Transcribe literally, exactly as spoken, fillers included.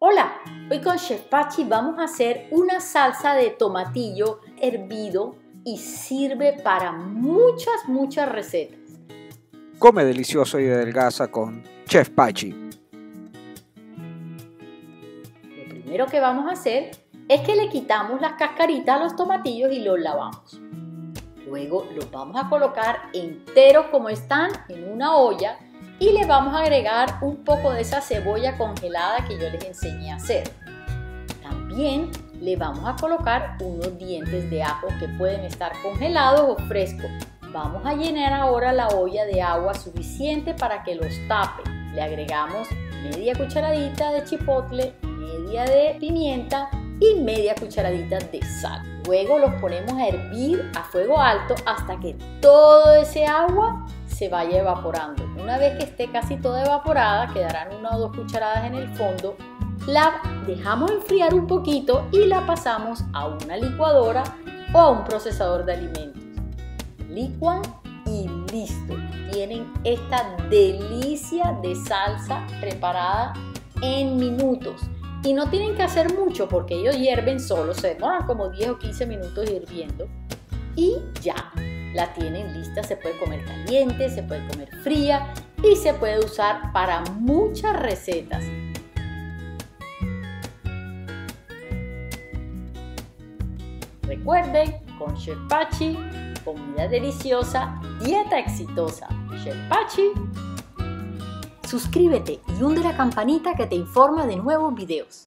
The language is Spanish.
Hola, hoy con Chef Pachi vamos a hacer una salsa de tomatillo hervido y sirve para muchas, muchas recetas. Come delicioso y adelgaza con Chef Pachi. Lo primero que vamos a hacer es que le quitamos las cascaritas a los tomatillos y los lavamos. Luego los vamos a colocar enteros como están en una olla y le vamos a agregar un poco de esa cebolla congelada que yo les enseñé a hacer. También le vamos a colocar unos dientes de ajo que pueden estar congelados o frescos. Vamos a llenar ahora la olla de agua suficiente para que los tape. Le agregamos media cucharadita de chipotle, media de pimienta y media cucharadita de sal. Luego los ponemos a hervir a fuego alto hasta que todo ese agua se vaya evaporando. Una vez que esté casi toda evaporada, quedarán una o dos cucharadas en el fondo. La dejamos enfriar un poquito y la pasamos a una licuadora o a un procesador de alimentos. Licuan y listo. Tienen esta delicia de salsa preparada en minutos. Y no tienen que hacer mucho porque ellos hierven solos, se demoran como diez o quince minutos hirviendo. Y ya, la tienen lista, se puede comer caliente, se puede comer fría y se puede usar para muchas recetas. Recuerden, con Chef Pachi, comida deliciosa, dieta exitosa. Chef Pachi. Suscríbete y hunde la campanita que te informa de nuevos videos.